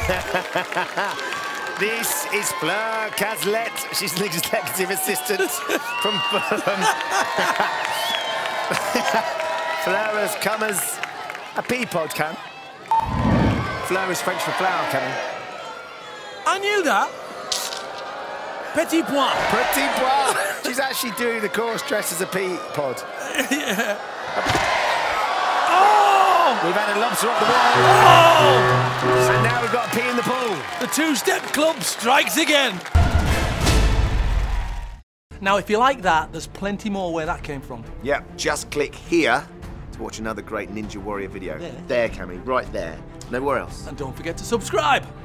This is Fleur Cazalet. She's an executive assistant from Fulham. Fleur has come as a pea pod can. Fleur is French for flower, Cammy. I knew that. Petit pois. Petit pois. She's actually doing the chorus dressed as a pea pod. Yeah. Oh! We've had a lobster up the wall. Oh! And now we've got a pea in the pool. The two-step club strikes again. Now, if you like that, there's plenty more where that came from. Yep, just click here to watch another great Ninja Warrior video. There? There, Cammy, right there. Nowhere else. And don't forget to subscribe.